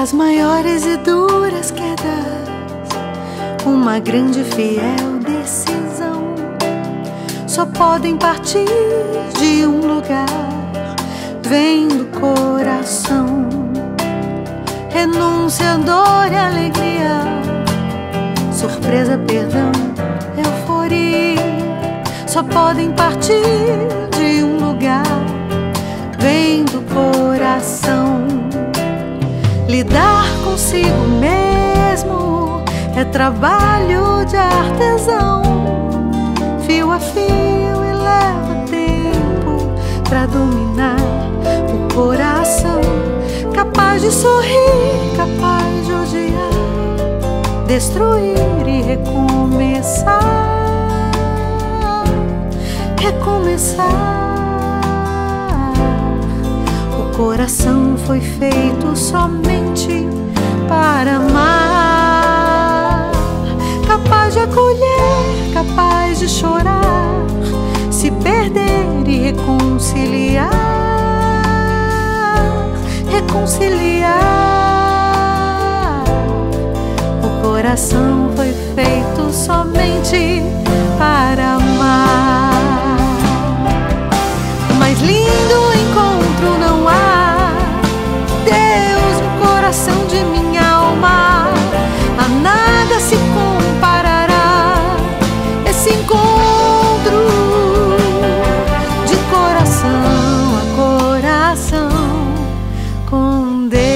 Das maiores e duras quedas, uma grande e fiel decisão. Só podem partir de um lugar, vem do coração. Renúncia, dor e alegria, surpresa, perdão, euforia. Só podem partir de um lugar, vem do coração. Lidar consigo mesmo é trabalho de artesão. Fio a fio e leva tempo pra dominar o coração. Capaz de sorrir, capaz de odiar, destruir e recomeçar. Recomeçar. O coração foi feito somente para amar. Capaz de acolher, capaz de chorar, se perder e reconciliar. Reconciliar. O coração foi feito somente para amar. Mais lindo encontro não há, Deus no coração de minha alma. A nada se comparará esse encontro de coração a coração com Deus.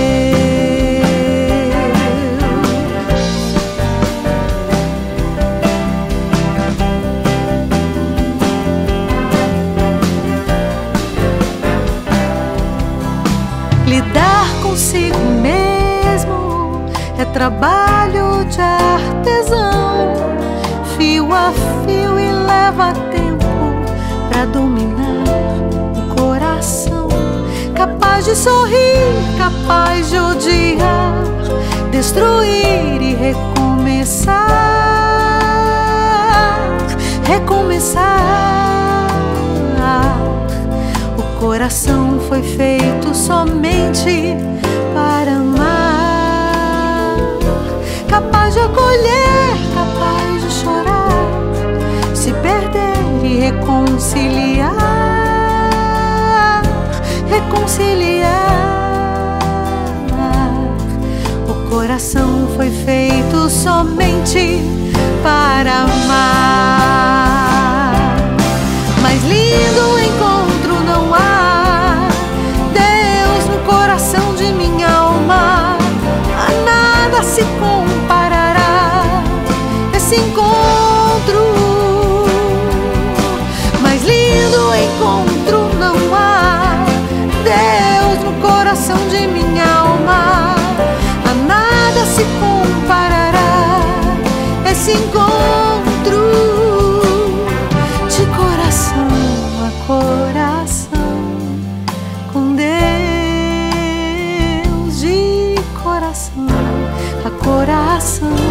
Lidar consigo mesmo é trabalho de artesão. Fio a fio e leva tempo pra dominar o coração. Capaz de sorrir, capaz de odiar, destruir e recomeçar. Recomeçar. O coração foi feito somente para amar. Capaz de acolher, capaz de chorar, se perder e reconciliar. Reconciliar. O coração foi feito somente para amar. Mais lindo encontro não há, Deus no coração de minha alma. A nada se comparará esse encontro. Mais lindo encontro não há, Deus no coração de minha alma. A nada se comparará esse encontro de coração a coração com Deus. De coração a coração.